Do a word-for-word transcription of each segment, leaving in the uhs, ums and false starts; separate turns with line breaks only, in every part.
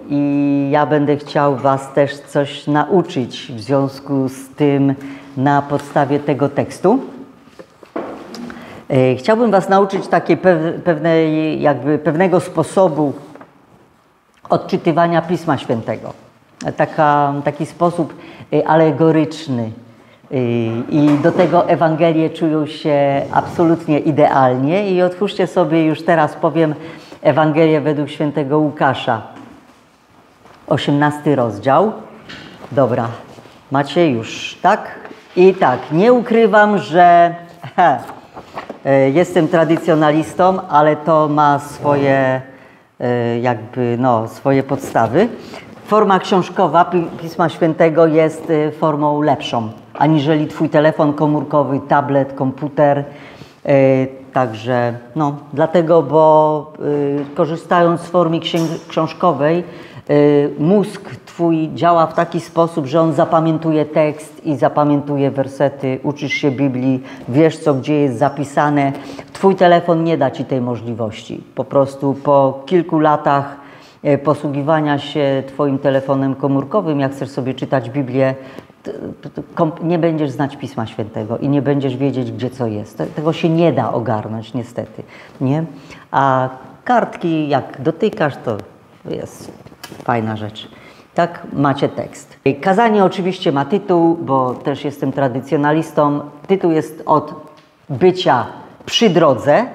i ja będę chciał Was też coś nauczyć w związku z tym na podstawie tego tekstu. Chciałbym Was nauczyć takiej pewnej, jakby pewnego sposobu odczytywania Pisma Świętego. Taka, taki sposób alegoryczny. I do tego Ewangelie czują się absolutnie idealnie. I otwórzcie sobie, już teraz powiem, Ewangelię według świętego Łukasza. osiemnasty rozdział. Dobra, macie już, tak? I tak, nie ukrywam, że he, jestem tradycjonalistą, ale to ma swoje jakby, no, swoje podstawy. Forma książkowa Pisma Świętego jest formą lepszą, aniżeli Twój telefon komórkowy, tablet, komputer. Także, no, dlatego, bo korzystając z formy książkowej, mózg Twój działa w taki sposób, że on zapamiętuje tekst i zapamiętuje wersety, uczysz się Biblii, wiesz, co gdzie jest zapisane. Twój telefon nie da Ci tej możliwości. Po prostu po kilku latach posługiwania się Twoim telefonem komórkowym, jak chcesz sobie czytać Biblię, nie będziesz znać Pisma Świętego i nie będziesz wiedzieć, gdzie co jest. Tego się nie da ogarnąć, niestety. Nie? A kartki, jak dotykasz, to jest fajna rzecz. Tak, macie tekst. Kazanie oczywiście ma tytuł, bo też jestem tradycjonalistą. Tytuł jest od bycia przy drodze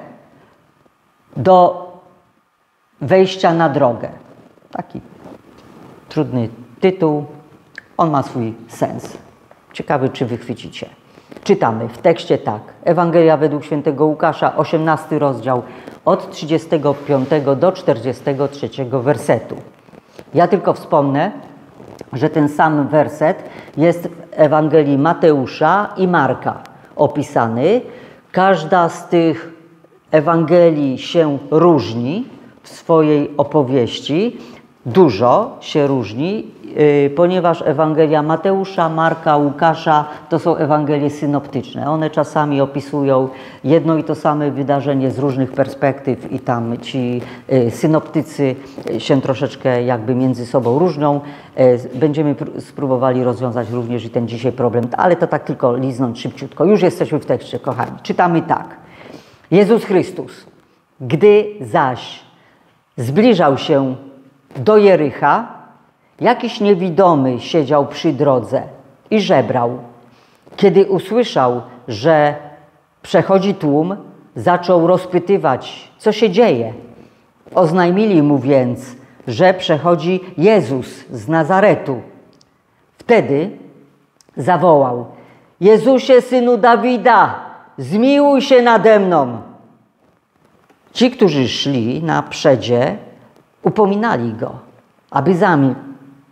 do wejścia na drogę. Taki trudny tytuł. On ma swój sens. Ciekawy, czy wychwycicie. Czytamy w tekście tak. Ewangelia według świętego Łukasza, osiemnasty rozdział, od trzydziestego piątego do czterdziestego trzeciego wersetu. Ja tylko wspomnę, że ten sam werset jest w Ewangelii Mateusza i Marka opisany. Każda z tych Ewangelii się różni w swojej opowieści. Dużo się różni, yy, ponieważ Ewangelia Mateusza, Marka, Łukasza to są Ewangelie synoptyczne. One czasami opisują jedno i to same wydarzenie z różnych perspektyw i tam ci yy, synoptycy się troszeczkę jakby między sobą różnią. Yy, będziemy spróbowali rozwiązać również i ten dzisiaj problem, ale to tak tylko liznąć szybciutko. Już jesteśmy w tekście, kochani. Czytamy tak. Jezus Chrystus, gdy zaś zbliżał się do Jericha, jakiś niewidomy siedział przy drodze i żebrał. Kiedy usłyszał, że przechodzi tłum, zaczął rozpytywać, co się dzieje. Oznajmili mu więc, że przechodzi Jezus z Nazaretu. Wtedy zawołał: Jezusie, synu Dawida, zmiłuj się nade mną. Ci, którzy szli na przedzie, upominali go, aby zamilkł.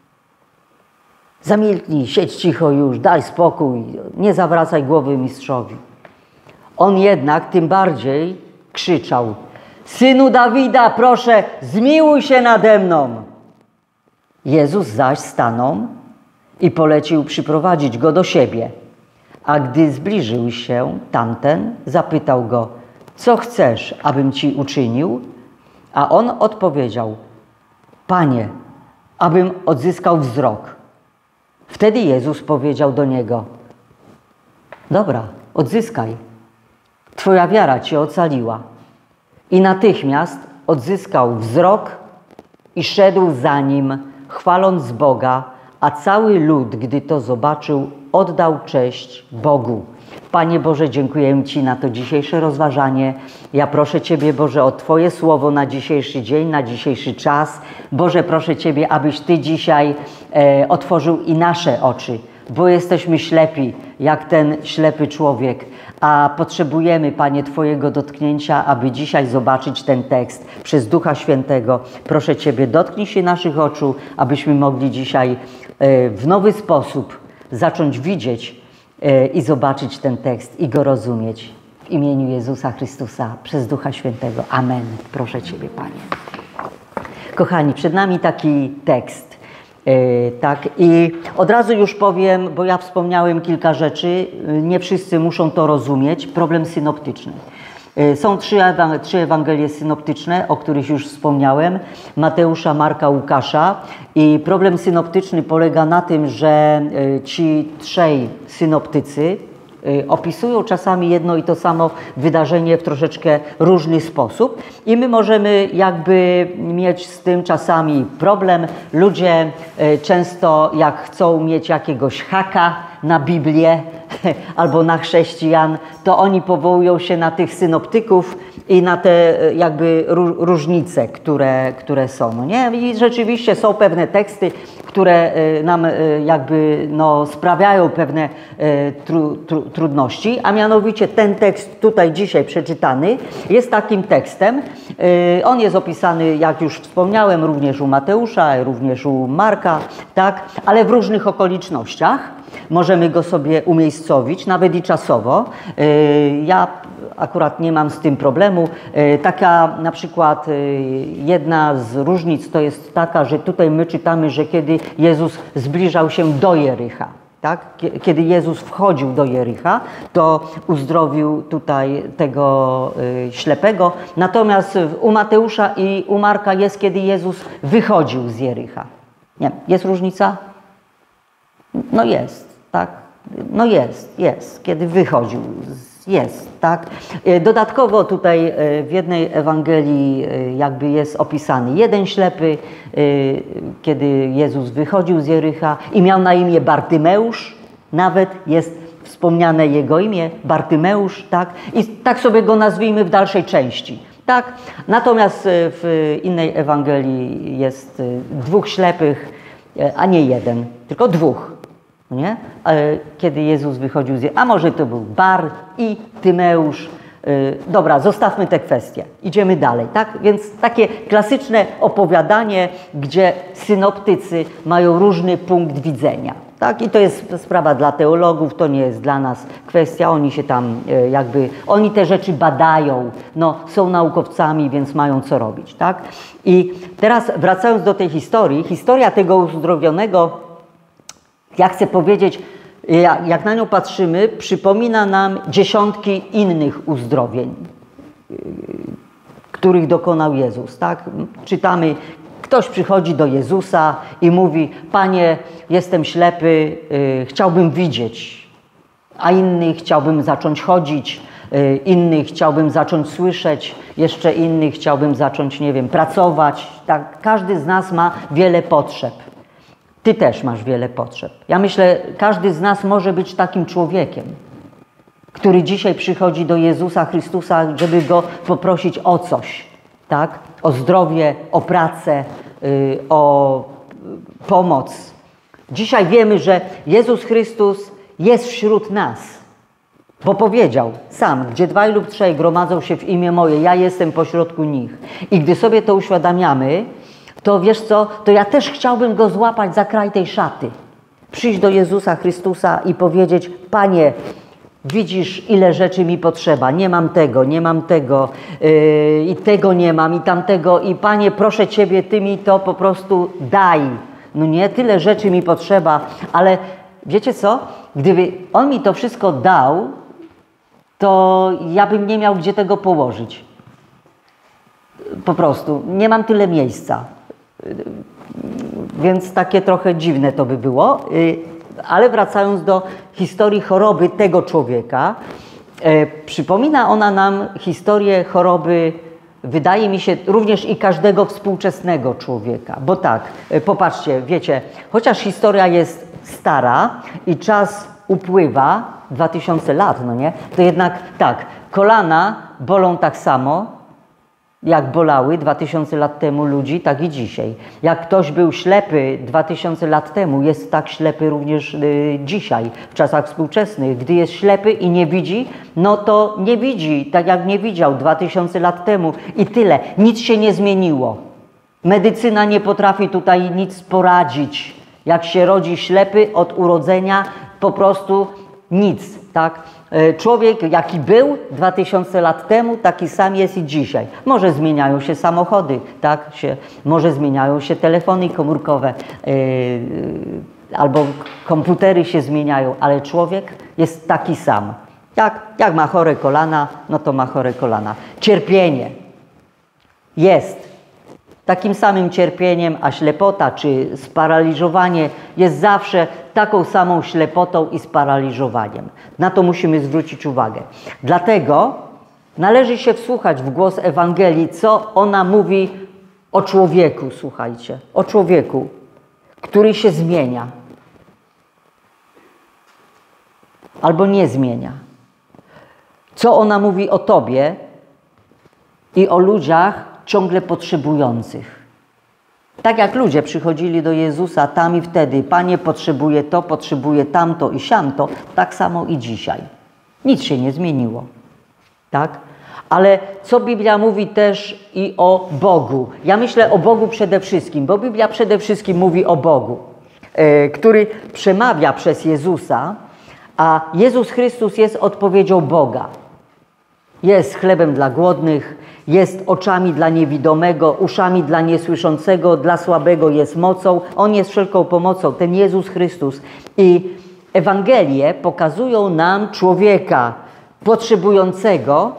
Zamilknij, siedź cicho już, daj spokój, nie zawracaj głowy mistrzowi. On jednak tym bardziej krzyczał: Synu Dawida, proszę, zmiłuj się nade mną. Jezus zaś stanął i polecił przyprowadzić go do siebie. A gdy zbliżył się tamten, zapytał go: co chcesz, abym ci uczynił? A on odpowiedział: Panie, abym odzyskał wzrok. Wtedy Jezus powiedział do niego: dobra, odzyskaj. Twoja wiara cię ocaliła. I natychmiast odzyskał wzrok i szedł za nim, chwaląc Boga, a cały lud, gdy to zobaczył, oddał cześć Bogu. Panie Boże, dziękuję Ci na to dzisiejsze rozważanie. Ja proszę Ciebie, Boże, o Twoje słowo na dzisiejszy dzień, na dzisiejszy czas. Boże, proszę Ciebie, abyś Ty dzisiaj e, otworzył i nasze oczy, bo jesteśmy ślepi, jak ten ślepy człowiek, a potrzebujemy, Panie, Twojego dotknięcia, aby dzisiaj zobaczyć ten tekst przez Ducha Świętego. Proszę Ciebie, dotknij się naszych oczu, abyśmy mogli dzisiaj e, w nowy sposób zacząć widzieć i zobaczyć ten tekst i go rozumieć. W imieniu Jezusa Chrystusa, przez Ducha Świętego. Amen. Proszę Ciebie, Panie. Kochani, przed nami taki tekst. Yy, tak, i od razu już powiem, bo ja wspomniałem kilka rzeczy, nie wszyscy muszą to rozumieć, problem synoptyczny. Są trzy, trzy Ewangelie synoptyczne, o których już wspomniałem, Mateusza, Marka, Łukasza. I problem synoptyczny polega na tym, że ci trzej synoptycy opisują czasami jedno i to samo wydarzenie w troszeczkę różny sposób i my możemy jakby mieć z tym czasami problem. Ludzie często jak chcą mieć jakiegoś haka na Biblię albo na chrześcijan, to oni powołują się na tych synoptyków i na te jakby różnice, które, które są. No nie? I rzeczywiście są pewne teksty, które nam jakby no, sprawiają pewne tru, tru, trudności, a mianowicie ten tekst tutaj dzisiaj przeczytany jest takim tekstem. On jest opisany, jak już wspomniałem, również u Mateusza, również u Marka, tak, ale w różnych okolicznościach. Możemy go sobie umiejscowić, nawet i czasowo. Ja akurat nie mam z tym problemu. Taka na przykład jedna z różnic to jest taka, że tutaj my czytamy, że kiedy Jezus zbliżał się do Jericha, tak? Kiedy Jezus wchodził do Jericha, to uzdrowił tutaj tego ślepego. Natomiast u Mateusza i u Marka jest, kiedy Jezus wychodził z Jericha. Nie, jest różnica? No jest, tak? No jest, jest. Kiedy wychodził, jest, tak? Dodatkowo tutaj w jednej Ewangelii jakby jest opisany jeden ślepy, kiedy Jezus wychodził z Jericha i miał na imię Bartymeusz, nawet jest wspomniane jego imię, Bartymeusz, tak? I tak sobie go nazwijmy w dalszej części. Tak? Natomiast w innej Ewangelii jest dwóch ślepych, a nie jeden, tylko dwóch. Nie? Kiedy Jezus wychodził z Jericha, a może to był Bar i Tymeusz. Dobra, zostawmy te kwestie. Idziemy dalej, tak? Więc takie klasyczne opowiadanie, gdzie synoptycy mają różny punkt widzenia. Tak? I to jest sprawa dla teologów, to nie jest dla nas kwestia. Oni się tam jakby, oni te rzeczy badają, no, są naukowcami, więc mają co robić, tak? I teraz wracając do tej historii, historia tego uzdrowionego, ja chcę powiedzieć, jak na nią patrzymy, przypomina nam dziesiątki innych uzdrowień, których dokonał Jezus. Tak? Czytamy, ktoś przychodzi do Jezusa i mówi: Panie, jestem ślepy, chciałbym widzieć, a inny chciałbym zacząć chodzić, inny chciałbym zacząć słyszeć, jeszcze inny chciałbym zacząć, nie wiem, pracować. Tak? Każdy z nas ma wiele potrzeb. Ty też masz wiele potrzeb. Ja myślę, każdy z nas może być takim człowiekiem, który dzisiaj przychodzi do Jezusa Chrystusa, żeby Go poprosić o coś, tak? O zdrowie, o pracę, yy, o pomoc. Dzisiaj wiemy, że Jezus Chrystus jest wśród nas, bo powiedział sam, gdzie dwaj lub trzej gromadzą się w imię moje, ja jestem pośrodku nich. I gdy sobie to uświadamiamy, to wiesz co, to ja też chciałbym Go złapać za kraj tej szaty. Przyjść do Jezusa Chrystusa i powiedzieć: Panie, widzisz, ile rzeczy mi potrzeba, nie mam tego, nie mam tego, yy, i tego nie mam, i tamtego, i Panie, proszę Ciebie, Ty mi to po prostu daj. No nie, tyle rzeczy mi potrzeba, ale wiecie co, gdyby On mi to wszystko dał, to ja bym nie miał gdzie tego położyć. Po prostu, nie mam tyle miejsca. Więc takie trochę dziwne to by było. Ale wracając do historii choroby tego człowieka, przypomina ona nam historię choroby, wydaje mi się, również i każdego współczesnego człowieka. Bo tak, popatrzcie, wiecie, chociaż historia jest stara i czas upływa, dwa tysiące lat, no nie? To jednak tak, kolana bolą tak samo, jak bolały dwa tysiące lat temu ludzi, tak i dzisiaj. Jak ktoś był ślepy dwa tysiące lat temu, jest tak ślepy również y, dzisiaj, w czasach współczesnych. Gdy jest ślepy i nie widzi, no to nie widzi, tak jak nie widział dwa tysiące lat temu i tyle. Nic się nie zmieniło. Medycyna nie potrafi tutaj nic poradzić. Jak się rodzi ślepy od urodzenia, po prostu nic, tak? Człowiek, jaki był dwa tysiące lat temu, taki sam jest i dzisiaj. Może zmieniają się samochody, tak? Się, może zmieniają się telefony komórkowe, yy, albo komputery się zmieniają, ale człowiek jest taki sam. Jak, jak ma chore kolana, no to ma chore kolana. Cierpienie jest takim samym cierpieniem, a ślepota czy sparaliżowanie jest zawsze taką samą ślepotą i sparaliżowaniem. Na to musimy zwrócić uwagę. Dlatego należy się wsłuchać w głos Ewangelii, co ona mówi o człowieku, słuchajcie, o człowieku, który się zmienia albo nie zmienia. Co ona mówi o tobie i o ludziach ciągle potrzebujących. Tak jak ludzie przychodzili do Jezusa tam i wtedy, Panie, potrzebuję to, potrzebuję tamto i siamto, tak samo i dzisiaj. Nic się nie zmieniło. Tak? Ale co Biblia mówi też i o Bogu? Ja myślę o Bogu przede wszystkim, bo Biblia przede wszystkim mówi o Bogu, yy, który przemawia przez Jezusa, a Jezus Chrystus jest odpowiedzią Boga. Jest chlebem dla głodnych, jest oczami dla niewidomego, uszami dla niesłyszącego, dla słabego jest mocą. On jest wszelką pomocą, ten Jezus Chrystus. I Ewangelie pokazują nam człowieka potrzebującego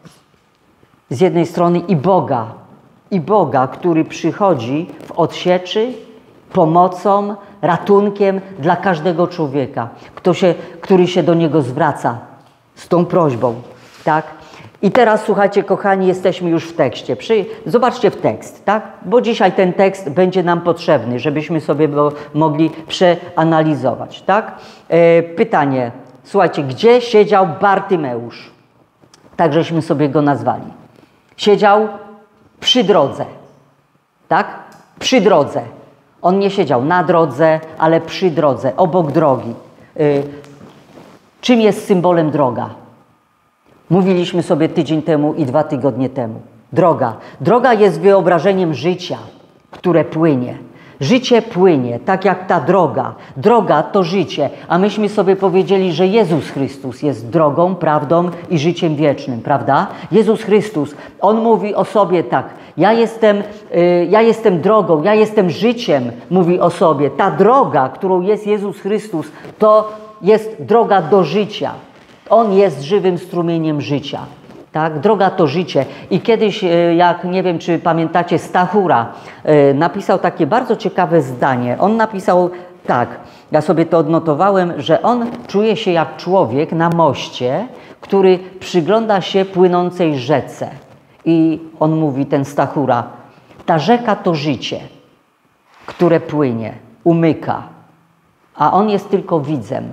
z jednej strony i Boga, i Boga, który przychodzi w odsieczy pomocą, ratunkiem dla każdego człowieka, kto się, który się do Niego zwraca z tą prośbą. Tak? I teraz, słuchajcie, kochani, jesteśmy już w tekście. Przy... Zobaczcie w tekst, tak? Bo dzisiaj ten tekst będzie nam potrzebny, żebyśmy sobie go mogli przeanalizować, tak? E, pytanie, słuchajcie, gdzie siedział Bartymeusz? Tak, żeśmy sobie go nazwali. Siedział przy drodze, tak? Przy drodze. On nie siedział na drodze, ale przy drodze, obok drogi. E, czym jest symbolem droga? Mówiliśmy sobie tydzień temu i dwa tygodnie temu. Droga. Droga jest wyobrażeniem życia, które płynie. Życie płynie, tak jak ta droga. Droga to życie, a myśmy sobie powiedzieli, że Jezus Chrystus jest drogą, prawdą i życiem wiecznym, prawda? Jezus Chrystus, On mówi o sobie tak, ja jestem, y, ja jestem drogą, ja jestem życiem, mówi o sobie. Ta droga, którą jest Jezus Chrystus, to jest droga do życia. On jest żywym strumieniem życia. Tak? Droga to życie. I kiedyś, jak nie wiem, czy pamiętacie, Stachura napisał takie bardzo ciekawe zdanie. On napisał tak, ja sobie to odnotowałem, że on czuje się jak człowiek na moście, który przygląda się płynącej rzece. I on mówi, ten Stachura, ta rzeka to życie, które płynie, umyka, a on jest tylko widzem.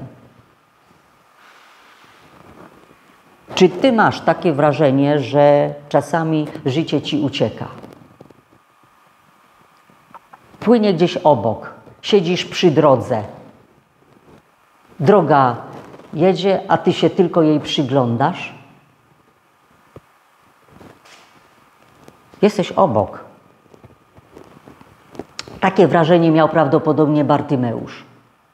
Czy ty masz takie wrażenie, że czasami życie ci ucieka? Płynie gdzieś obok, siedzisz przy drodze. Droga jedzie, a ty się tylko jej przyglądasz? Jesteś obok. Takie wrażenie miał prawdopodobnie Bartymeusz.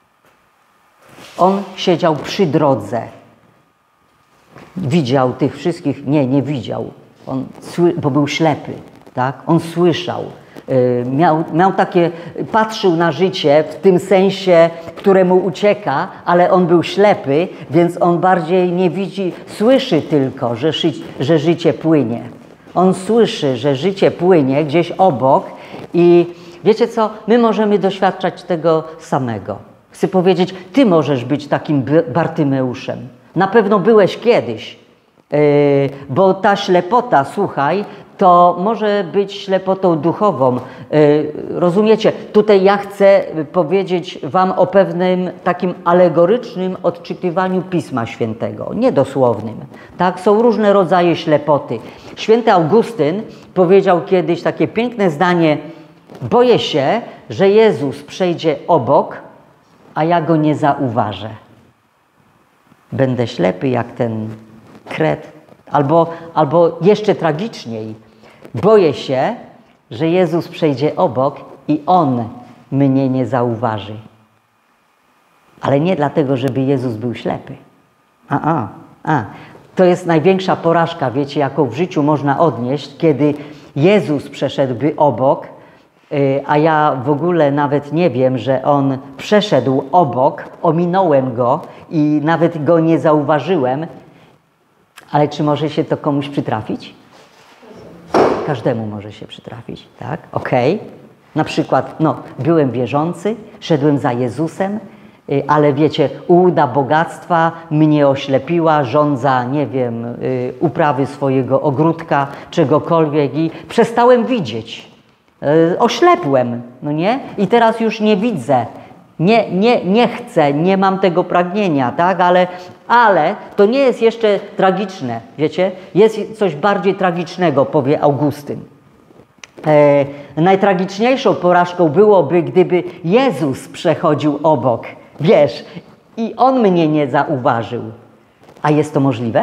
On siedział przy drodze. Widział tych wszystkich, nie, nie widział, on, bo był ślepy, tak? On słyszał, yy, miał, miał takie, patrzył na życie w tym sensie, któremu ucieka, ale on był ślepy, więc on bardziej nie widzi, słyszy tylko, że, że życie płynie. On słyszy, że życie płynie gdzieś obok i wiecie co, my możemy doświadczać tego samego. Chcę powiedzieć, ty możesz być takim Bartymeuszem. Na pewno byłeś kiedyś, yy, bo ta ślepota, słuchaj, to może być ślepotą duchową. Yy, rozumiecie? Tutaj ja chcę powiedzieć wam o pewnym takim alegorycznym odczytywaniu Pisma Świętego, niedosłownym. Tak? Są różne rodzaje ślepoty. Święty Augustyn powiedział kiedyś takie piękne zdanie: boję się, że Jezus przejdzie obok, a ja go nie zauważę. Będę ślepy jak ten kret. Albo, albo jeszcze tragiczniej, boję się, że Jezus przejdzie obok i On mnie nie zauważy. Ale nie dlatego, żeby Jezus był ślepy. A, a, a. To jest największa porażka, wiecie, jaką w życiu można odnieść, kiedy Jezus przeszedłby obok, a ja w ogóle nawet nie wiem, że On przeszedł obok, ominąłem Go i nawet Go nie zauważyłem Ale czy może się to komuś przytrafić? Każdemu może się przytrafić, tak? Okej. Okay. Na przykład, no, byłem wierzący, szedłem za Jezusem, y, ale wiecie, ułuda bogactwa mnie oślepiła, żądza, nie wiem, y, uprawy swojego ogródka, czegokolwiek i przestałem widzieć. Y, oślepłem, no nie? I teraz już nie widzę. Nie, nie, nie chcę, nie mam tego pragnienia, tak? Ale, ale to nie jest jeszcze tragiczne, wiecie? Jest coś bardziej tragicznego, powie Augustyn. E, najtragiczniejszą porażką byłoby, gdyby Jezus przechodził obok, wiesz, i On mnie nie zauważył. A jest to możliwe?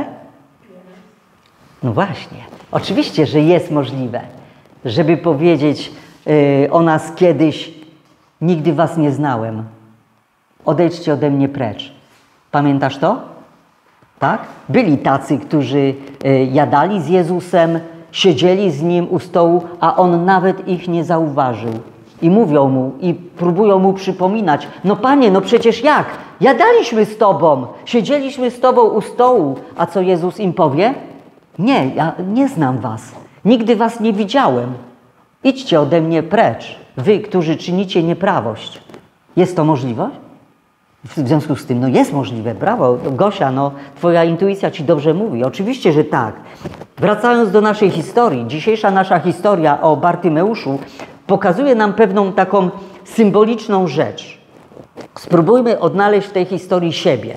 No właśnie. Oczywiście, że jest możliwe, żeby powiedzieć e, o nas kiedyś: nigdy was nie znałem. Odejdźcie ode mnie precz. Pamiętasz to? Tak? Byli tacy, którzy y, jadali z Jezusem, siedzieli z Nim u stołu, a On nawet ich nie zauważył. I mówią Mu, i próbują Mu przypominać: no Panie, no przecież jak? Jadaliśmy z Tobą, siedzieliśmy z Tobą u stołu. A co Jezus im powie? Nie, ja nie znam was. Nigdy was nie widziałem. Idźcie ode mnie precz, wy, którzy czynicie nieprawość. Jest to możliwe? W związku z tym, no jest możliwe, brawo. Gosia, no twoja intuicja ci dobrze mówi. Oczywiście, że tak. Wracając do naszej historii, dzisiejsza nasza historia o Bartymeuszu pokazuje nam pewną taką symboliczną rzecz. Spróbujmy odnaleźć w tej historii siebie.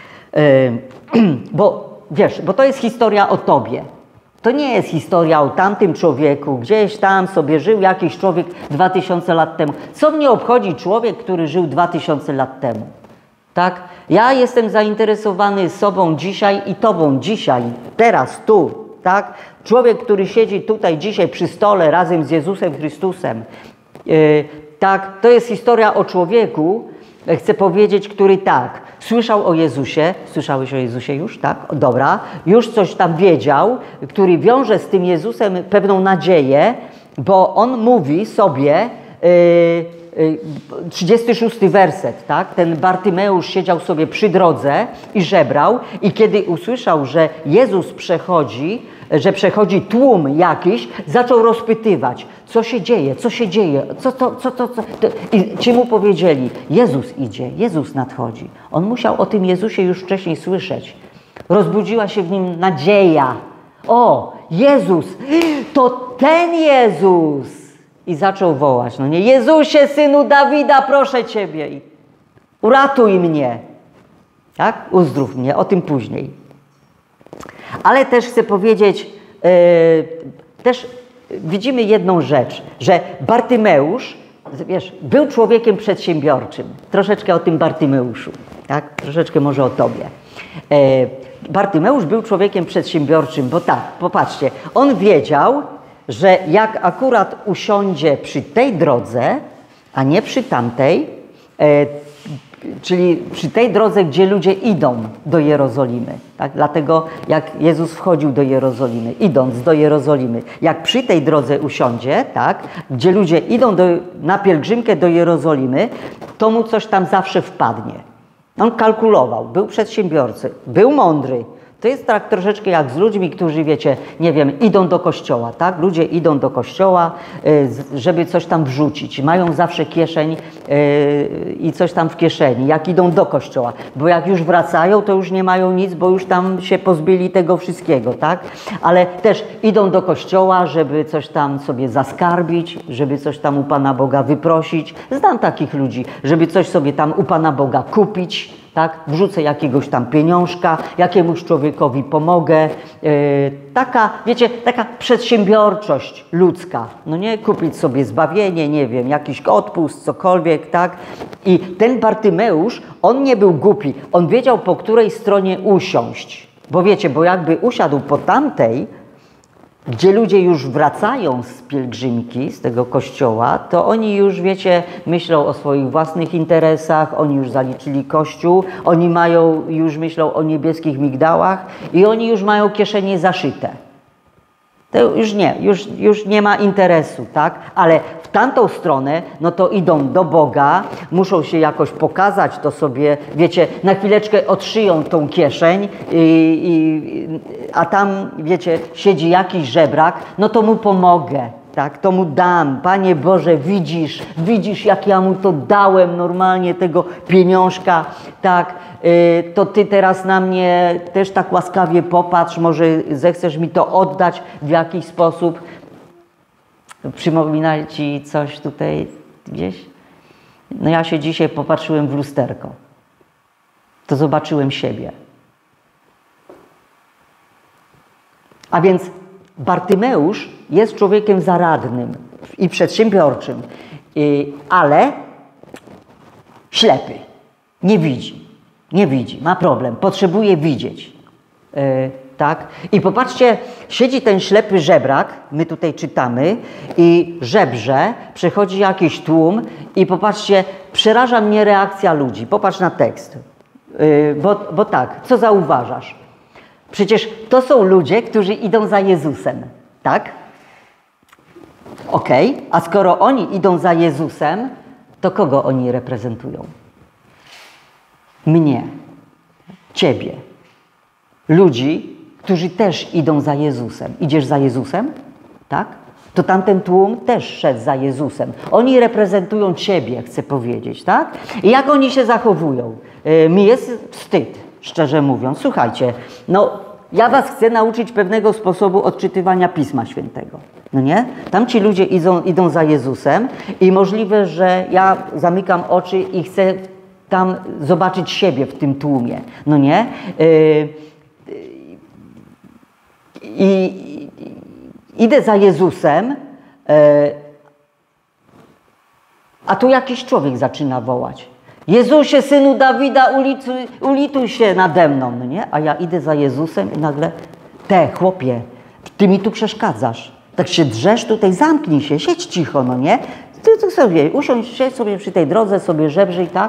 Yy, bo wiesz, bo to jest historia o tobie. To nie jest historia o tamtym człowieku, gdzieś tam sobie żył jakiś człowiek dwa tysiące lat temu. Co mnie obchodzi człowiek, który żył dwa tysiące lat temu? Tak? Ja jestem zainteresowany sobą dzisiaj i tobą dzisiaj, teraz, tu. Tak? Człowiek, który siedzi tutaj dzisiaj przy stole razem z Jezusem Chrystusem. Yy, tak, to jest historia o człowieku, chcę powiedzieć, który tak, słyszał o Jezusie, słyszałeś o Jezusie już, tak? Dobra, już coś tam wiedział, który wiąże z tym Jezusem pewną nadzieję, bo on mówi sobie, yy, yy, trzydziesty szósty werset, tak? Ten Bartymeusz siedział sobie przy drodze i żebrał, i kiedy usłyszał, że Jezus przechodzi, że przechodzi tłum jakiś, zaczął rozpytywać, co się dzieje, co się dzieje, co to, co to, co to. I ci mu powiedzieli: Jezus idzie, Jezus nadchodzi. On musiał o tym Jezusie już wcześniej słyszeć. Rozbudziła się w nim nadzieja. O, Jezus, to ten Jezus! I zaczął wołać, no nie, Jezusie, Synu Dawida, proszę Ciebie, uratuj mnie. Tak? Uzdrów mnie, o tym później. Ale też chcę powiedzieć, yy, też widzimy jedną rzecz, że Bartymeusz, wiesz, był człowiekiem przedsiębiorczym. Troszeczkę o tym Bartymeuszu, tak? Troszeczkę może o tobie. Yy, Bartymeusz był człowiekiem przedsiębiorczym, bo tak, popatrzcie, on wiedział, że jak akurat usiądzie przy tej drodze, a nie przy tamtej, yy, czyli przy tej drodze, gdzie ludzie idą do Jerozolimy. Tak? Dlatego jak Jezus wchodził do Jerozolimy, idąc do Jerozolimy, jak przy tej drodze usiądzie, tak, gdzie ludzie idą do, na pielgrzymkę do Jerozolimy, to mu coś tam zawsze wpadnie. On kalkulował, był przedsiębiorcą, był mądry. To jest tak troszeczkę jak z ludźmi, którzy, wiecie, nie wiem, idą do kościoła, tak? Ludzie idą do kościoła, żeby coś tam wrzucić. Mają zawsze kieszeń i coś tam w kieszeni, jak idą do kościoła. Bo jak już wracają, to już nie mają nic, bo już tam się pozbyli tego wszystkiego, tak? Ale też idą do kościoła, żeby coś tam sobie zaskarbić, żeby coś tam u Pana Boga wyprosić. Znam takich ludzi, żeby coś sobie tam u Pana Boga kupić. Tak? Wrzucę jakiegoś tam pieniążka, jakiemuś człowiekowi pomogę. Yy, taka, wiecie, taka przedsiębiorczość ludzka. No nie, kupić sobie zbawienie, nie wiem, jakiś odpust, cokolwiek, tak? I ten Bartymeusz, on nie był głupi. On wiedział, po której stronie usiąść. Bo wiecie, bo jakby usiadł po tamtej, gdzie ludzie już wracają z pielgrzymki, z tego kościoła, to oni już, wiecie, myślą o swoich własnych interesach, oni już zaliczyli kościół, oni mają, już myślą o niebieskich migdałach i oni już mają kieszenie zaszyte. To już nie, już, już nie ma interesu, tak? Ale w tamtą stronę, no to idą do Boga, muszą się jakoś pokazać, to sobie, wiecie, na chwileczkę odszyją tą kieszeń, i, i, a tam, wiecie, siedzi jakiś żebrak, no to mu pomogę. Tak, to mu dam. Panie Boże, widzisz, widzisz, jak ja mu to dałem normalnie, tego pieniążka, tak, yy, to Ty teraz na mnie też tak łaskawie popatrz, może zechcesz mi to oddać w jakiś sposób. Przypomina Ci coś tutaj gdzieś? No ja się dzisiaj popatrzyłem w lusterko. To zobaczyłem siebie. A więc Bartymeusz jest człowiekiem zaradnym i przedsiębiorczym, ale ślepy, nie widzi, nie widzi, ma problem, potrzebuje widzieć, tak? I popatrzcie, siedzi ten ślepy żebrak, my tutaj czytamy, i żebrze, przechodzi jakiś tłum i popatrzcie, przeraża mnie reakcja ludzi, popatrz na tekst, bo, bo tak, co zauważasz? Przecież to są ludzie, którzy idą za Jezusem, tak? Okej, okay. A skoro oni idą za Jezusem, to kogo oni reprezentują? Mnie, Ciebie, ludzi, którzy też idą za Jezusem. Idziesz za Jezusem? Tak? To tamten tłum też szedł za Jezusem. Oni reprezentują Ciebie, chcę powiedzieć, tak? I jak oni się zachowują? Yy, mi jest wstyd, szczerze mówiąc. Słuchajcie, no ja was chcę nauczyć pewnego sposobu odczytywania Pisma Świętego. No nie? Tam ci ludzie idą, idą za Jezusem i możliwe, że ja zamykam oczy i chcę tam zobaczyć siebie w tym tłumie. No nie? Yy, I idę za Jezusem, yy, a tu jakiś człowiek zaczyna wołać. Jezusie, Synu Dawida, ulituj, ulituj się nade mną, no nie? A ja idę za Jezusem i nagle, te, chłopie, ty mi tu przeszkadzasz. Tak się drzesz tutaj, zamknij się, siedź cicho, no nie? Ty, ty sobie, usiądź się sobie przy tej drodze, sobie żebrzyj, tak?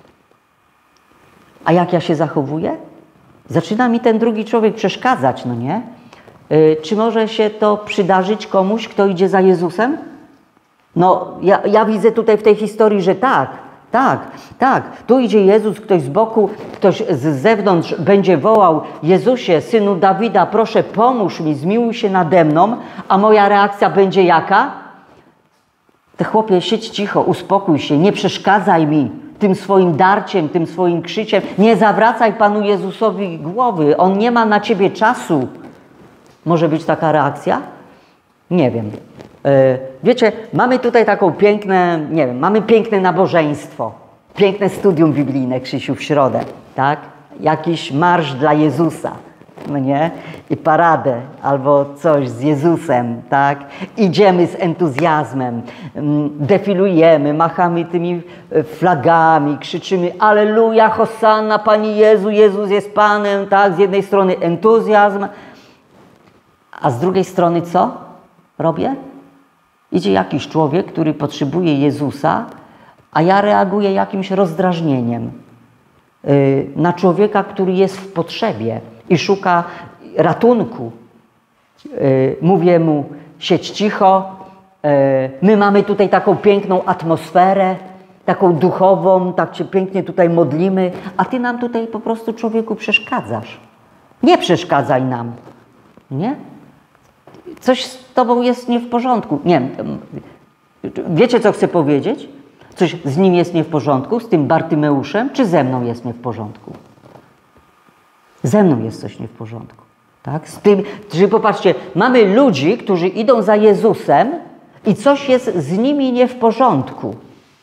A jak ja się zachowuję? Zaczyna mi ten drugi człowiek przeszkadzać, no nie? Yy, czy może się to przydarzyć komuś, kto idzie za Jezusem? No, ja, ja widzę tutaj w tej historii, że tak. Tak, tak. Tu idzie Jezus, ktoś z boku, ktoś z zewnątrz będzie wołał: Jezusie, Synu Dawida, proszę pomóż mi, zmiłuj się nade mną, a moja reakcja będzie jaka? Ty chłopie, siedź cicho, uspokój się, nie przeszkadzaj mi tym swoim darciem, tym swoim krzyciem, nie zawracaj Panu Jezusowi głowy, On nie ma na ciebie czasu. Może być taka reakcja? Nie wiem. Wiecie, mamy tutaj taką piękne, nie wiem, mamy piękne nabożeństwo, piękne studium biblijne, Krzysiu, w środę, tak? Jakiś marsz dla Jezusa, no nie? I paradę albo coś z Jezusem, tak? Idziemy z entuzjazmem, defilujemy, machamy tymi flagami, krzyczymy: Alleluja, Hosanna, Panie Jezu, Jezus jest Panem, tak? Z jednej strony entuzjazm, a z drugiej strony co robię? Idzie jakiś człowiek, który potrzebuje Jezusa, a ja reaguję jakimś rozdrażnieniem yy, na człowieka, który jest w potrzebie i szuka ratunku. Yy, mówię mu: siedź cicho, yy, my mamy tutaj taką piękną atmosferę, taką duchową, tak się pięknie tutaj modlimy, a ty nam tutaj po prostu, człowieku, przeszkadzasz. Nie przeszkadzaj nam, nie? Coś z tobą jest nie w porządku. Nie wiem, wiecie, co chcę powiedzieć? Coś z nim jest nie w porządku, z tym Bartymeuszem, czy ze mną jest nie w porządku? Ze mną jest coś nie w porządku. Tak? Z tym, czyli popatrzcie, mamy ludzi, którzy idą za Jezusem i coś jest z nimi nie w porządku.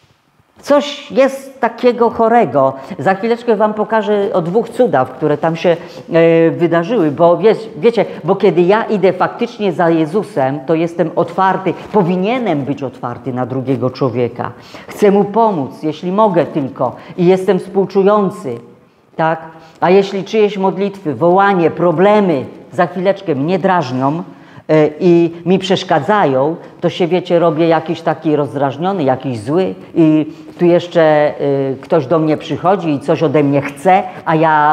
Coś jest takiego chorego. Za chwileczkę wam pokażę o dwóch cudach, które tam się e, wydarzyły, bo wie, wiecie, bo kiedy ja idę faktycznie za Jezusem, to jestem otwarty, powinienem być otwarty na drugiego człowieka. Chcę mu pomóc, jeśli mogę tylko, i jestem współczujący, tak? A jeśli czyjeś modlitwy, wołanie, problemy za chwileczkę mnie drażnią i mi przeszkadzają, to się, wiecie, robię jakiś taki rozdrażniony, jakiś zły i tu jeszcze y, ktoś do mnie przychodzi i coś ode mnie chce, a ja,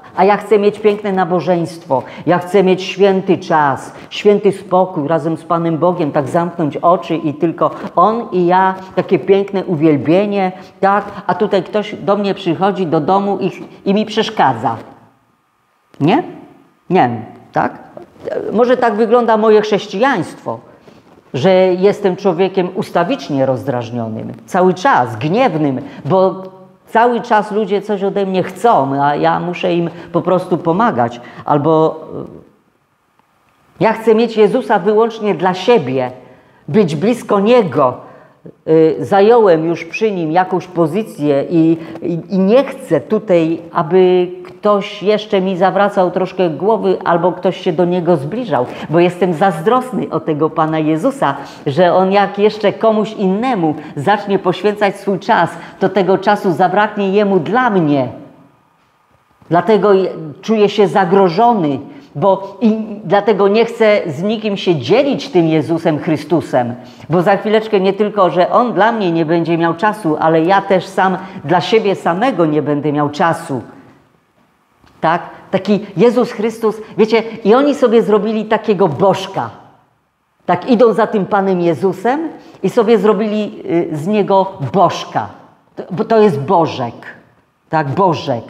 A ja chcę mieć piękne nabożeństwo, ja chcę mieć święty czas, święty spokój razem z Panem Bogiem, tak zamknąć oczy i tylko On i ja, takie piękne uwielbienie, tak? A tutaj ktoś do mnie przychodzi do domu i, i mi przeszkadza. Nie? Nie, tak? Może tak wygląda moje chrześcijaństwo, że jestem człowiekiem ustawicznie rozdrażnionym, cały czas gniewnym, bo cały czas ludzie coś ode mnie chcą, a ja muszę im po prostu pomagać. Albo ja chcę mieć Jezusa wyłącznie dla siebie, być blisko Niego. Zająłem już przy Nim jakąś pozycję i, i, i nie chcę tutaj, aby ktoś jeszcze mi zawracał troszkę głowy albo ktoś się do Niego zbliżał, bo jestem zazdrosny o tego Pana Jezusa, że On jak jeszcze komuś innemu zacznie poświęcać swój czas, to tego czasu zabraknie Jemu dla mnie. Dlatego czuję się zagrożony, bo i dlatego nie chcę z nikim się dzielić tym Jezusem Chrystusem, bo za chwileczkę nie tylko, że On dla mnie nie będzie miał czasu, ale ja też sam dla siebie samego nie będę miał czasu. Tak? Taki Jezus Chrystus, wiecie, i oni sobie zrobili takiego bożka. Tak, idą za tym Panem Jezusem i sobie zrobili z Niego bożka. Bo to jest Bożek. Tak, Bożek.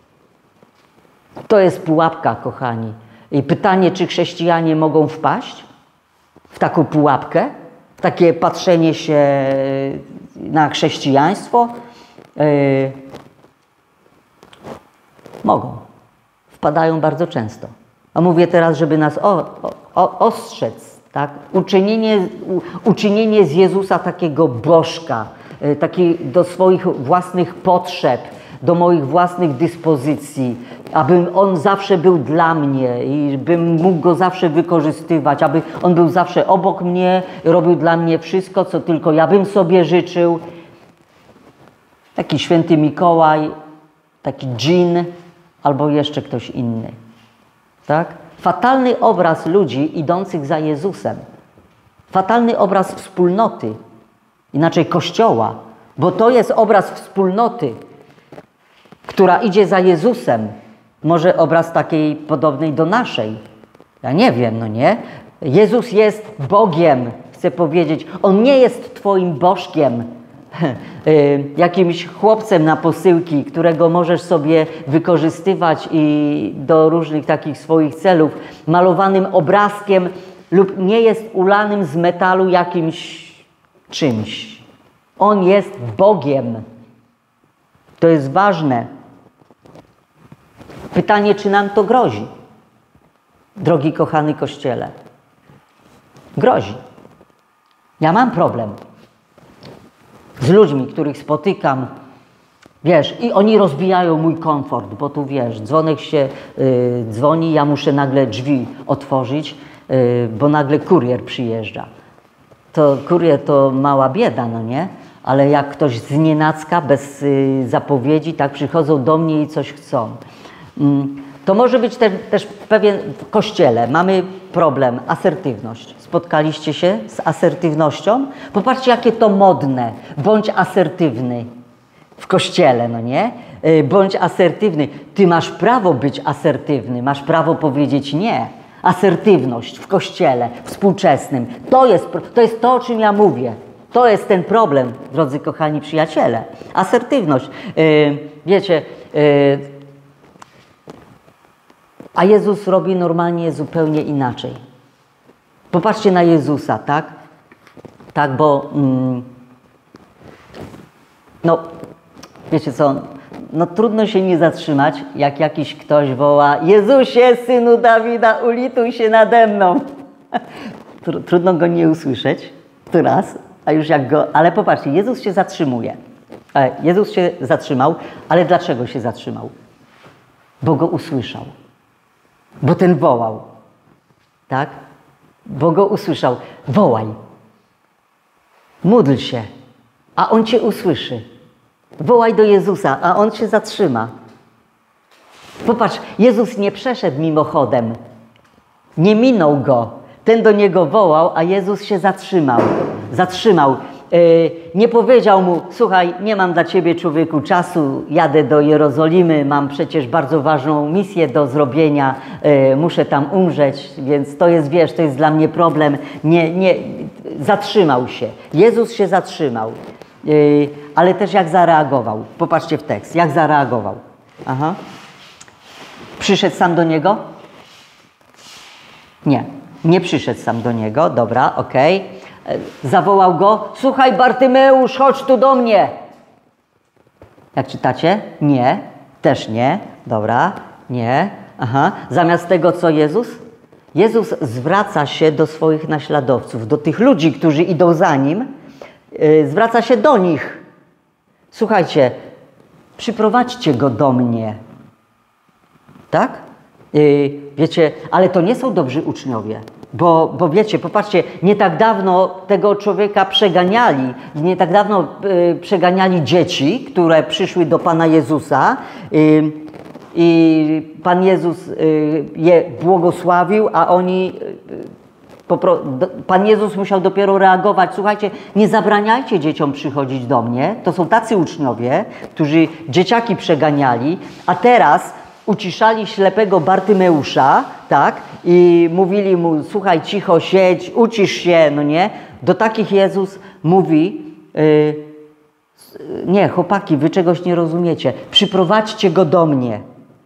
To jest pułapka, kochani. I pytanie, czy chrześcijanie mogą wpaść w taką pułapkę? W takie patrzenie się na chrześcijaństwo? Yy, mogą. Wpadają bardzo często. A mówię teraz, żeby nas o, o, ostrzec. Tak? Uczynienie, u, uczynienie z Jezusa takiego bożka, yy, taki do swoich własnych potrzeb, do moich własnych dyspozycji, aby On zawsze był dla mnie i bym mógł Go zawsze wykorzystywać, aby On był zawsze obok mnie, robił dla mnie wszystko, co tylko ja bym sobie życzył. Taki święty Mikołaj, taki dżin albo jeszcze ktoś inny. Tak? Fatalny obraz ludzi idących za Jezusem. Fatalny obraz wspólnoty, inaczej Kościoła, bo to jest obraz wspólnoty, która idzie za Jezusem. Może obraz takiej podobnej do naszej. Ja nie wiem, no nie? Jezus jest Bogiem, chcę powiedzieć. On nie jest twoim bożkiem, jakimś chłopcem na posyłki, którego możesz sobie wykorzystywać i do różnych takich swoich celów, malowanym obrazkiem lub nie jest ulanym z metalu jakimś czymś. On jest Bogiem. To jest ważne. Pytanie, czy nam to grozi? Drogi kochany Kościele. Grozi. Ja mam problem z ludźmi, których spotykam, wiesz, i oni rozbijają mój komfort, bo tu, wiesz, dzwonek się y, dzwoni, ja muszę nagle drzwi otworzyć, y, bo nagle kurier przyjeżdża. To kurier to mała bieda, no nie? Ale jak ktoś znienacka, bez y, zapowiedzi, tak przychodzą do mnie i coś chcą. Mm, to może być te, też pewien, w Kościele mamy problem, asertywność. Spotkaliście się z asertywnością? Popatrzcie, jakie to modne. Bądź asertywny w Kościele, no nie? Y, bądź asertywny. Ty masz prawo być asertywny, masz prawo powiedzieć nie. Asertywność w Kościele współczesnym. To jest to, jest to o czym ja mówię. To jest ten problem, drodzy kochani przyjaciele. Asertywność. Yy, wiecie, yy, a Jezus robi normalnie zupełnie inaczej. Popatrzcie na Jezusa, tak? Tak, bo mm, no, wiecie co, no trudno się nie zatrzymać, jak jakiś ktoś woła: Jezusie, Synu Dawida, ulituj się nade mną. Trudno go nie usłyszeć, to raz. A już jak go, ale popatrzcie, Jezus się zatrzymuje. Jezus się zatrzymał, ale dlaczego się zatrzymał? Bo go usłyszał. Bo ten wołał. Tak? Bo go usłyszał. Wołaj. Módl się, a On cię usłyszy. Wołaj do Jezusa, a On się zatrzyma. Popatrz, Jezus nie przeszedł mimochodem. Nie minął go. Ten do Niego wołał, a Jezus się zatrzymał. Zatrzymał. Nie powiedział mu, słuchaj, nie mam dla ciebie, człowieku, czasu, jadę do Jerozolimy, mam przecież bardzo ważną misję do zrobienia, muszę tam umrzeć, więc to jest, wiesz, to jest dla mnie problem. Nie, nie, zatrzymał się. Jezus się zatrzymał. Ale też jak zareagował. Popatrzcie w tekst, jak zareagował. Aha. Przyszedł sam do niego? Nie, nie przyszedł sam do niego, dobra, okej. Okay. Zawołał go, słuchaj Bartymeusz, chodź tu do mnie. Jak czytacie? Nie, też nie, dobra, nie, aha. Zamiast tego co Jezus? Jezus zwraca się do swoich naśladowców, do tych ludzi, którzy idą za Nim, yy, zwraca się do nich. Słuchajcie, przyprowadźcie go do mnie. Tak? Yy, wiecie, ale to nie są dobrzy uczniowie, bo, bo wiecie, popatrzcie, nie tak dawno tego człowieka przeganiali, nie tak dawno yy, przeganiali dzieci, które przyszły do Pana Jezusa yy, i Pan Jezus yy, je błogosławił, a oni... Yy, Popro... Pan Jezus musiał dopiero reagować. Słuchajcie, nie zabraniajcie dzieciom przychodzić do mnie. To są tacy uczniowie, którzy dzieciaki przeganiali, a teraz uciszali ślepego Bartymeusza, tak? I mówili mu, słuchaj, cicho siedź, ucisz się, no nie? Do takich Jezus mówi, yy, nie, chłopaki, wy czegoś nie rozumiecie. Przyprowadźcie go do mnie.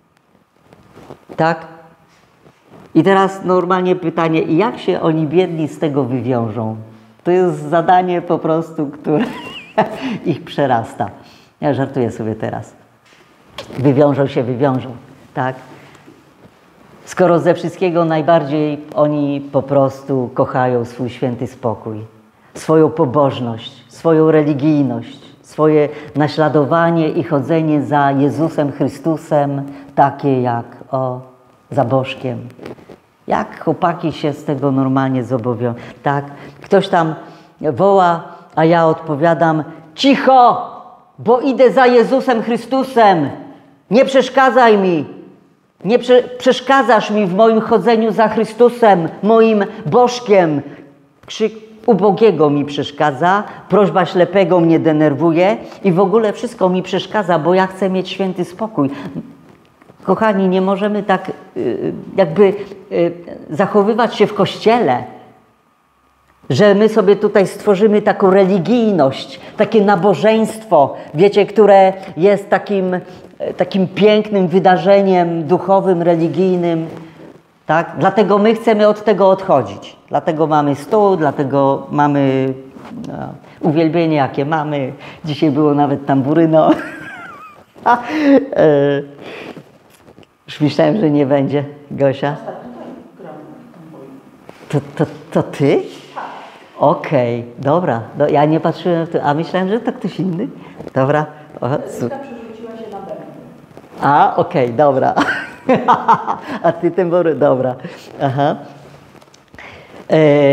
Tak? I teraz normalnie pytanie, jak się oni biedni z tego wywiążą? To jest zadanie po prostu, które ich przerasta. Ja żartuję sobie teraz. Wywiążą się, wywiążą, tak? Skoro ze wszystkiego najbardziej oni po prostu kochają swój święty spokój, swoją pobożność, swoją religijność, swoje naśladowanie i chodzenie za Jezusem Chrystusem, takie jak o, za Bożkiem. Jak chłopaki się z tego normalnie zobowiązują? Tak, ktoś tam woła, a ja odpowiadam, cicho, bo idę za Jezusem Chrystusem, nie przeszkadzaj mi, nie prze przeszkadzasz mi w moim chodzeniu za Chrystusem, moim Bożkiem. Krzyk ubogiego mi przeszkadza, prośba ślepego mnie denerwuje i w ogóle wszystko mi przeszkadza, bo ja chcę mieć święty spokój. Kochani, nie możemy tak jakby zachowywać się w Kościele, że my sobie tutaj stworzymy taką religijność, takie nabożeństwo, wiecie, które jest takim, takim pięknym wydarzeniem duchowym, religijnym, tak? Dlatego my chcemy od tego odchodzić. Dlatego mamy stół, dlatego mamy no, uwielbienie, jakie mamy. Dzisiaj było nawet tamburyno. Już myślałem, że nie będzie, Gosia. To, to, to ty? Okej, okay, dobra. No, ja nie patrzyłem w to, a myślałem, że to ktoś inny. Dobra.
Przerzuciła się na bębny.
A, okej, okay, dobra. A ty ten bory, dobra. Aha. E,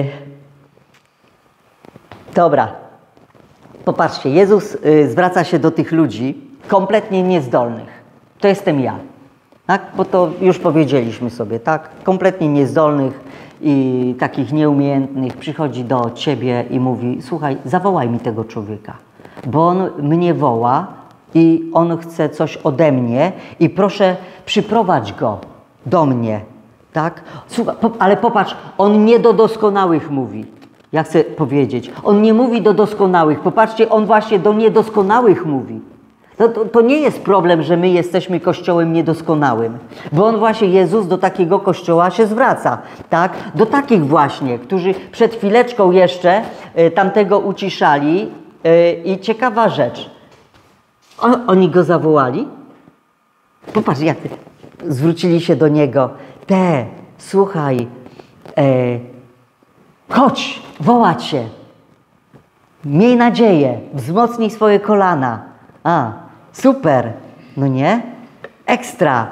dobra. Popatrzcie, Jezus y, zwraca się do tych ludzi kompletnie niezdolnych. To jestem ja. Tak? Bo to już powiedzieliśmy sobie, tak? Kompletnie niezdolnych i takich nieumiejętnych przychodzi do ciebie i mówi, słuchaj, zawołaj mi tego człowieka, bo on mnie woła i on chce coś ode mnie i proszę, przyprowadź go do mnie, tak? Słuchaj, po, ale popatrz, on nie do doskonałych mówi. Ja chcę powiedzieć, on nie mówi do doskonałych. Popatrzcie, on właśnie do niedoskonałych mówi. To, to, to nie jest problem, że my jesteśmy kościołem niedoskonałym, bo on właśnie, Jezus, do takiego kościoła się zwraca, tak? Do takich właśnie, którzy przed chwileczką jeszcze y, tamtego uciszali y, i ciekawa rzecz, o, oni go zawołali, popatrz, jak zwrócili się do niego, te, słuchaj, e, chodź, woła cię, miej nadzieję, wzmocnij swoje kolana, a, super, no nie? Ekstra.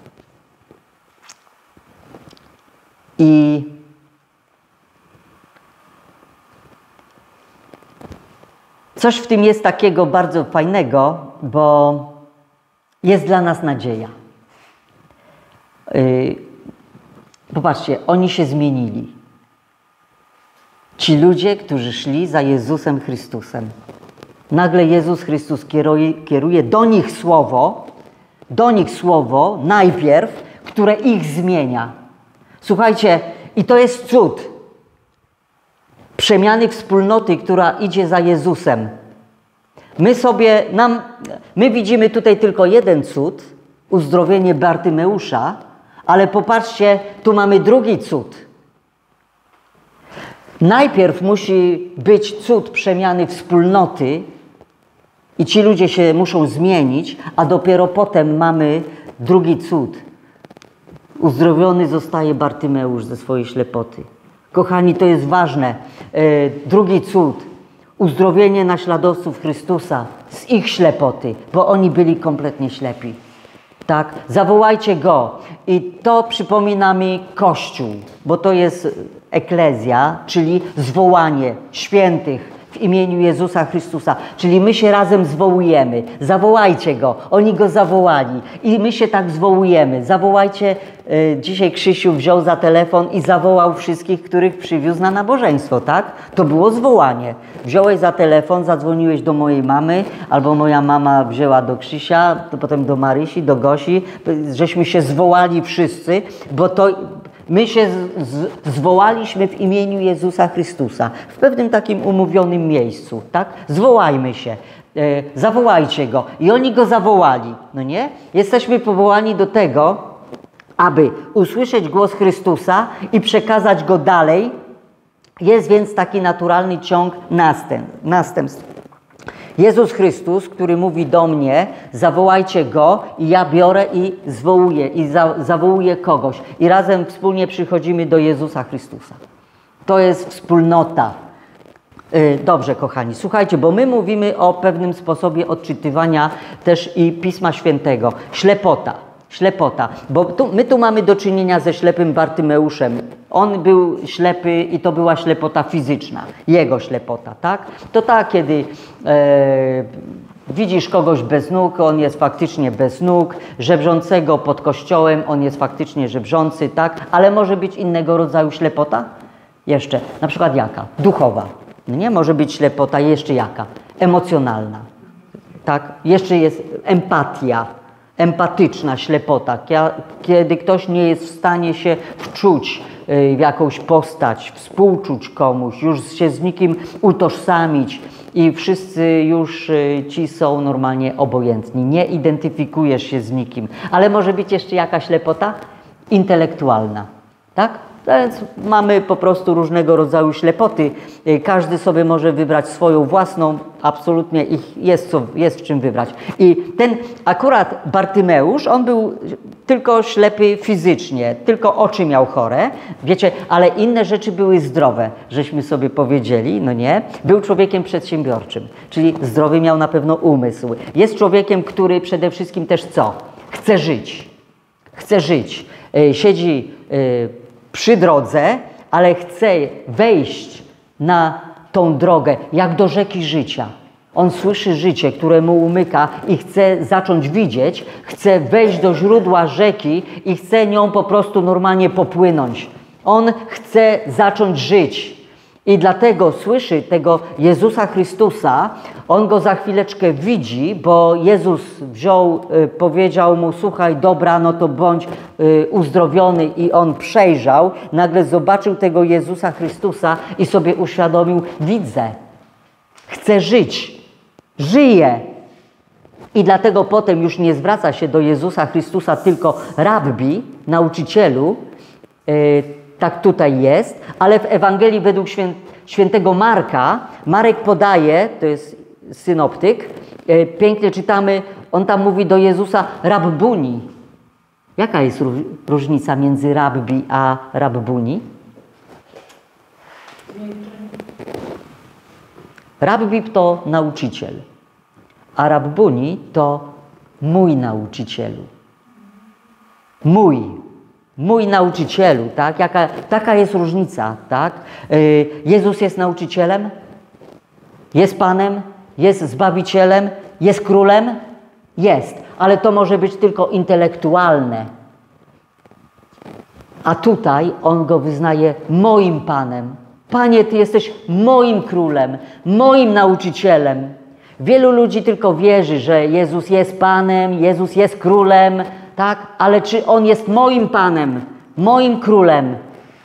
I coś w tym jest takiego bardzo fajnego, bo jest dla nas nadzieja. Yy, popatrzcie, oni się zmienili. Ci ludzie, którzy szli za Jezusem Chrystusem. Nagle Jezus Chrystus kieruje, kieruje do nich słowo, do nich słowo najpierw, które ich zmienia. Słuchajcie, i to jest cud przemiany wspólnoty, która idzie za Jezusem. My sobie, nam, my widzimy tutaj tylko jeden cud, uzdrowienie Bartymeusza, ale popatrzcie, tu mamy drugi cud. Najpierw musi być cud przemiany wspólnoty i ci ludzie się muszą zmienić, a dopiero potem mamy drugi cud. Uzdrowiony zostaje Bartymeusz ze swojej ślepoty. Kochani, to jest ważne. E, drugi cud. Uzdrowienie naśladowców Chrystusa z ich ślepoty, bo oni byli kompletnie ślepi. Tak? Zawołajcie Go. I to przypomina mi Kościół, bo to jest eklezja, czyli zwołanie świętych w imieniu Jezusa Chrystusa. Czyli my się razem zwołujemy. Zawołajcie Go. Oni Go zawołali. I my się tak zwołujemy. Zawołajcie. Y, dzisiaj Krzysiu wziął za telefon i zawołał wszystkich, których przywiózł na nabożeństwo, tak? To było zwołanie. Wziąłeś za telefon, zadzwoniłeś do mojej mamy, albo moja mama wzięła do Krzysia, to potem do Marysi, do Gosi, żeśmy się zwołali wszyscy, bo to my się z, z, zwołaliśmy w imieniu Jezusa Chrystusa w pewnym takim umówionym miejscu, tak? Zwołajmy się, e, zawołajcie Go. I oni Go zawołali, no nie? Jesteśmy powołani do tego, aby usłyszeć głos Chrystusa i przekazać Go dalej. Jest więc taki naturalny ciąg następ, następstw. Jezus Chrystus, który mówi do mnie, zawołajcie Go i ja biorę i zwołuję, i za, zawołuję kogoś. I razem wspólnie przychodzimy do Jezusa Chrystusa. To jest wspólnota. Yy, dobrze, kochani, słuchajcie, bo my mówimy o pewnym sposobie odczytywania też i Pisma Świętego. Ślepota. Ślepota, bo tu, my tu mamy do czynienia ze ślepym Bartymeuszem. On był ślepy i to była ślepota fizyczna, jego ślepota, tak? To tak, kiedy e, widzisz kogoś bez nóg, on jest faktycznie bez nóg, żebrzącego pod kościołem, on jest faktycznie żebrzący, tak? Ale może być innego rodzaju ślepota? Jeszcze, na przykład jaka? Duchowa. Nie, może być ślepota jeszcze jaka? Emocjonalna, tak? Jeszcze jest empatia. Empatyczna ślepota, kiedy ktoś nie jest w stanie się wczuć w jakąś postać, współczuć komuś, już się z nikim utożsamić i wszyscy już ci są normalnie obojętni. Nie identyfikujesz się z nikim. Ale może być jeszcze jakaś ślepota? Intelektualna, tak? Więc mamy po prostu różnego rodzaju ślepoty. Każdy sobie może wybrać swoją własną, absolutnie ich jest, co, jest w czym wybrać. I ten akurat Bartymeusz, on był tylko ślepy fizycznie, tylko oczy miał chore, wiecie, ale inne rzeczy były zdrowe, żeśmy sobie powiedzieli, no nie? Był człowiekiem przedsiębiorczym, czyli zdrowy miał na pewno umysł. Jest człowiekiem, który przede wszystkim też co? Chce żyć. Chce żyć. Siedzi przy drodze, ale chce wejść na tą drogę, jak do rzeki życia. On słyszy życie, które mu umyka i chce zacząć widzieć, chce wejść do źródła rzeki i chce nią po prostu normalnie popłynąć. On chce zacząć żyć. I dlatego słyszy tego Jezusa Chrystusa, on go za chwileczkę widzi, bo Jezus wziął, y, powiedział mu, słuchaj, dobra, no to bądź y, uzdrowiony i on przejrzał, nagle zobaczył tego Jezusa Chrystusa i sobie uświadomił, widzę, chcę żyć, żyję. I dlatego potem już nie zwraca się do Jezusa Chrystusa tylko rabbi, nauczycielu, y, tak tutaj jest, ale w Ewangelii według świę, świętego Marka, Marek podaje, to jest synoptyk, e, pięknie czytamy, on tam mówi do Jezusa rabbuni. Jaka jest róż, różnica między rabbi a rabbuni? Rabbi to nauczyciel, a rabbuni to mój nauczycielu. Mój. Mój nauczycielu, tak? Jaka, taka jest różnica, tak? Yy, Jezus jest nauczycielem, jest Panem, jest Zbawicielem, jest Królem? Jest, ale to może być tylko intelektualne. A tutaj On Go wyznaje moim Panem. Panie, Ty jesteś moim królem, moim nauczycielem. Wielu ludzi tylko wierzy, że Jezus jest Panem, Jezus jest królem, tak? Ale czy On jest moim Panem, moim królem?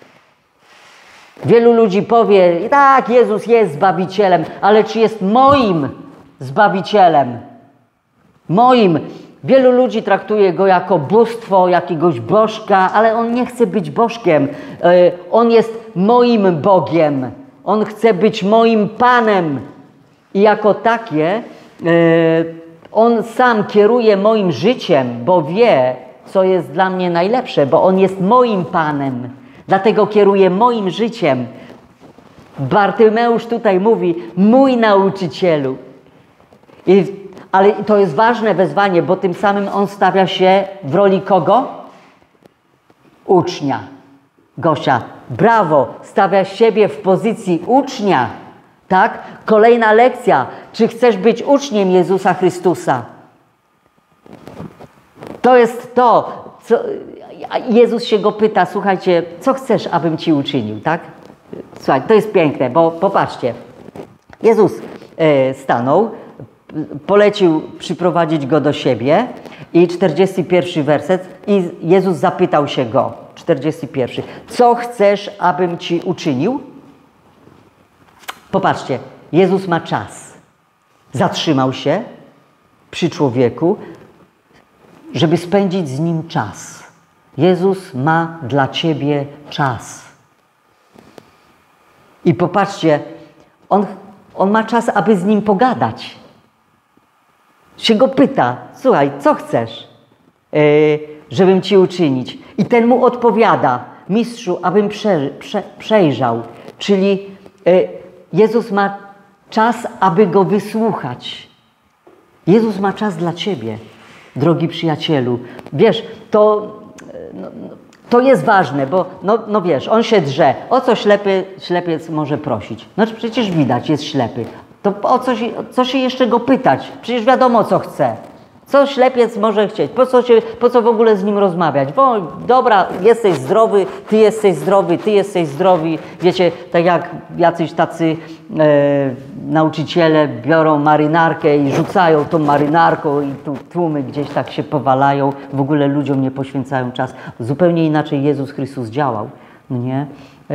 Wielu ludzi powie, tak, Jezus jest Zbawicielem, ale czy jest moim Zbawicielem? Moim. Wielu ludzi traktuje Go jako bóstwo, jakiegoś bożka, ale On nie chce być bożkiem. On jest moim Bogiem. On chce być moim Panem. I jako takie On sam kieruje moim życiem, bo wie, co jest dla mnie najlepsze, bo On jest moim Panem. Dlatego kieruje moim życiem. Bartymeusz tutaj mówi, mój nauczycielu. I, ale to jest ważne wezwanie, bo tym samym on stawia się w roli kogo? Ucznia. Gosia, brawo, stawia siebie w pozycji ucznia. Tak? Kolejna lekcja. Czy chcesz być uczniem Jezusa Chrystusa? To jest to, co Jezus się go pyta, słuchajcie, co chcesz, abym ci uczynił, tak? Słuchaj, to jest piękne, bo popatrzcie. Jezus e, stanął, polecił przyprowadzić go do siebie i czterdziesty pierwszy werset i Jezus zapytał się go, czterdziesty pierwszy, co chcesz, abym ci uczynił? Popatrzcie, Jezus ma czas. Zatrzymał się przy człowieku, żeby spędzić z nim czas. Jezus ma dla ciebie czas. I popatrzcie, on, on ma czas, aby z nim pogadać. Się go pyta, słuchaj, co chcesz, yy, żebym ci uczynić? I ten mu odpowiada, mistrzu, abym prze, prze, przejrzał. Czyli yy, Jezus ma czas, aby go wysłuchać. Jezus ma czas dla ciebie, drogi przyjacielu. Wiesz, to, no, to jest ważne, bo no, no wiesz, on się drze. O co ślepy, ślepiec może prosić? No przecież widać, jest ślepy. To o co, się, co się jeszcze go pytać? Przecież wiadomo, co chce. Co ślepiec może chcieć? Po co, się, po co w ogóle z nim rozmawiać? Bo dobra, jesteś zdrowy, ty jesteś zdrowy, ty jesteś zdrowy. Wiecie, tak jak jacyś tacy e, nauczyciele biorą marynarkę i rzucają tą marynarką i tu tłumy gdzieś tak się powalają. W ogóle ludziom nie poświęcają czas. Zupełnie inaczej Jezus Chrystus działał. Nie? E,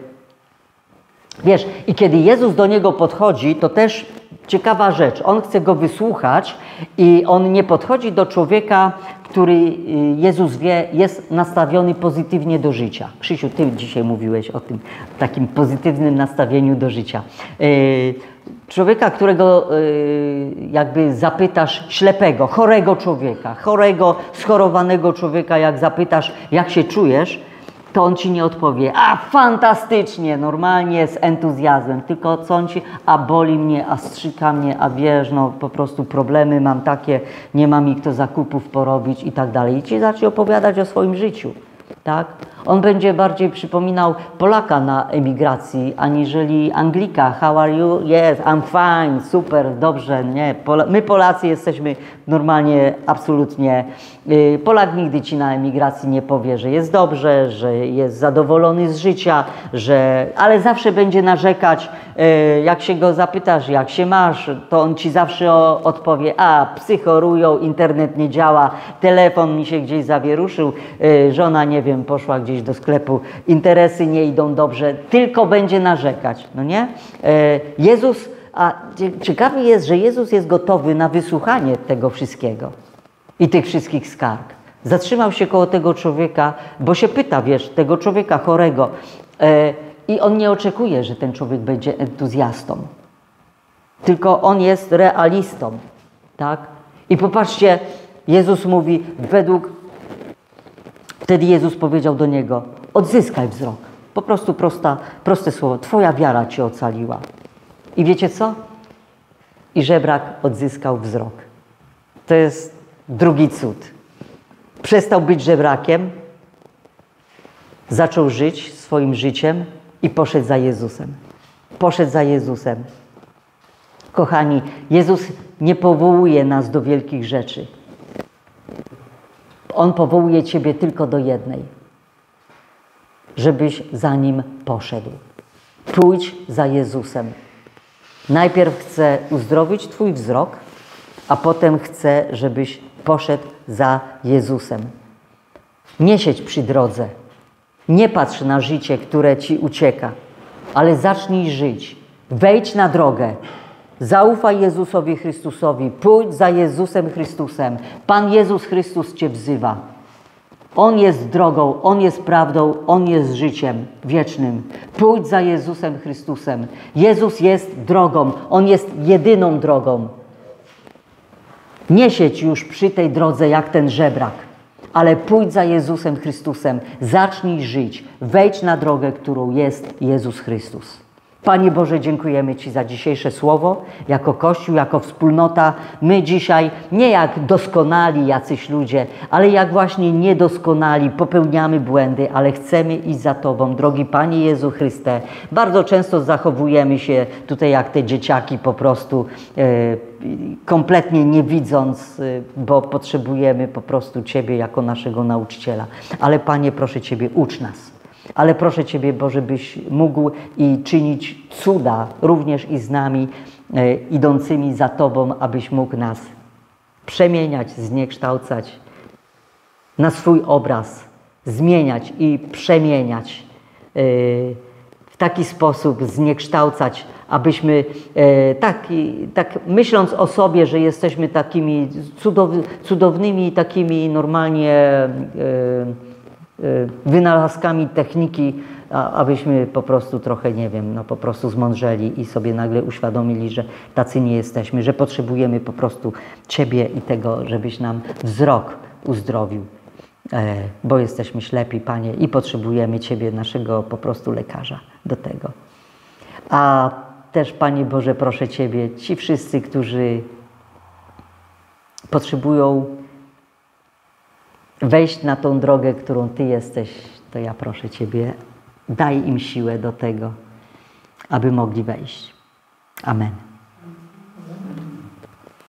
Wiesz, i kiedy Jezus do niego podchodzi, to też ciekawa rzecz. On chce go wysłuchać i on nie podchodzi do człowieka, który Jezus wie, jest nastawiony pozytywnie do życia. Krzysiu, ty dzisiaj mówiłeś o tym takim pozytywnym nastawieniu do życia. Człowieka, którego jakby zapytasz, ślepego, chorego człowieka, chorego, schorowanego człowieka, jak zapytasz, jak się czujesz, to on ci nie odpowie, a fantastycznie, normalnie, z entuzjazmem, tylko co on ci, a boli mnie, a strzyka mnie, a wiesz, no po prostu problemy mam takie, nie mam mi kto zakupów porobić i tak dalej. I ci zacznie opowiadać o swoim życiu, tak? On będzie bardziej przypominał Polaka na emigracji, aniżeli Anglika. How are you? Yes, I'm fine, super, dobrze, nie. My Polacy jesteśmy normalnie, absolutnie. Polak nigdy ci na emigracji nie powie, że jest dobrze, że jest zadowolony z życia, że... ale zawsze będzie narzekać. Jak się go zapytasz, jak się masz, to on ci zawsze odpowie, a psy chorują, internet nie działa, telefon mi się gdzieś zawieruszył, żona, nie wiem, poszła gdzieś do sklepu, interesy nie idą dobrze, tylko będzie narzekać, no nie? Jezus, a ciekawe jest, że Jezus jest gotowy na wysłuchanie tego wszystkiego i tych wszystkich skarg. Zatrzymał się koło tego człowieka, bo się pyta, wiesz, tego człowieka chorego i on nie oczekuje, że ten człowiek będzie entuzjastą, tylko on jest realistą, tak? I popatrzcie, Jezus mówi, według Wtedy Jezus powiedział do niego, odzyskaj wzrok. Po prostu prosta, proste słowo, twoja wiara cię ocaliła. I wiecie co? I żebrak odzyskał wzrok. To jest drugi cud. Przestał być żebrakiem, zaczął żyć swoim życiem i poszedł za Jezusem. Poszedł za Jezusem. Kochani, Jezus nie powołuje nas do wielkich rzeczy. On powołuje ciebie tylko do jednej. Żebyś za Nim poszedł. Pójdź za Jezusem. Najpierw chcę uzdrowić Twój wzrok, a potem chcę, żebyś poszedł za Jezusem. Nie siedź przy drodze. Nie patrz na życie, które Ci ucieka, ale zacznij żyć. Wejdź na drogę. Zaufaj Jezusowi Chrystusowi. Pójdź za Jezusem Chrystusem. Pan Jezus Chrystus Cię wzywa. On jest drogą, On jest prawdą, On jest życiem wiecznym. Pójdź za Jezusem Chrystusem. Jezus jest drogą, On jest jedyną drogą. Nie siedź już przy tej drodze jak ten żebrak, ale pójdź za Jezusem Chrystusem. Zacznij żyć. Wejdź na drogę, którą jest Jezus Chrystus. Panie Boże, dziękujemy Ci za dzisiejsze słowo. Jako Kościół, jako wspólnota, my dzisiaj nie jak doskonali jacyś ludzie, ale jak właśnie niedoskonali, popełniamy błędy, ale chcemy iść za Tobą. Drogi Panie Jezu Chryste, bardzo często zachowujemy się tutaj jak te dzieciaki po prostu e, kompletnie nie widząc, e, bo potrzebujemy po prostu Ciebie jako naszego nauczyciela. Ale Panie, proszę Ciebie, ucz nas. Ale proszę Ciebie, Boże, byś mógł i czynić cuda również i z nami, e, idącymi za Tobą, abyś mógł nas przemieniać, zniekształcać na swój obraz, zmieniać i przemieniać e, w taki sposób, zniekształcać, abyśmy e, tak, tak myśląc o sobie, że jesteśmy takimi cudow, cudownymi, takimi normalnie e, wynalazkami techniki, a, abyśmy po prostu trochę, nie wiem, no po prostu zmądrzeli i sobie nagle uświadomili, że tacy nie jesteśmy, że potrzebujemy po prostu Ciebie i tego, żebyś nam wzrok uzdrowił, e, bo jesteśmy ślepi, Panie, i potrzebujemy Ciebie, naszego po prostu lekarza do tego. A też, Panie Boże, proszę Ciebie, ci wszyscy, którzy potrzebują wejść na tą drogę, którą Ty jesteś, to ja proszę Ciebie, daj im siłę do tego, aby mogli wejść. Amen.